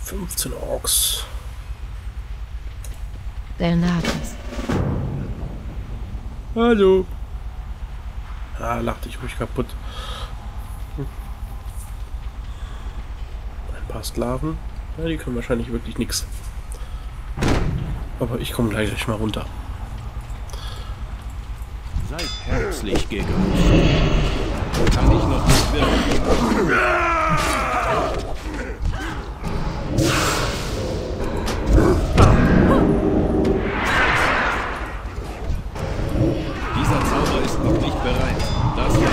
15 Orks. Delnatus. Hallo. Ah, lach dich ruhig kaputt. Ein paar Sklaven. Ja, die können wahrscheinlich wirklich nichts. Aber ich komme gleich mal runter. Seid herzlich gegrüßt. Kann ich noch nicht wirken. Dieser Zauber ist noch nicht bereit. Das war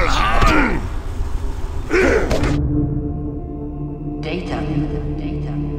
Data.